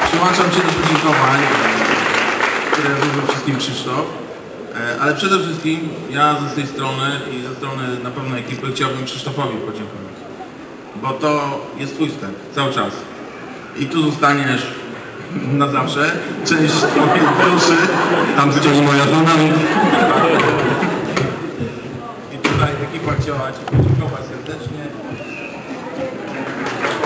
Przyłączam się do podziękowań, które złożył wszystkim Krzysztof, ale przede wszystkim ja ze swojej strony i ze strony na pewno ekipy chciałbym Krzysztofowi podziękować, bo to jest twój sklep cały czas i tu zostaniesz na zawsze, część twojej duszy, tam stoi moja żona i tutaj ekipa chciała ci podziękować serdecznie.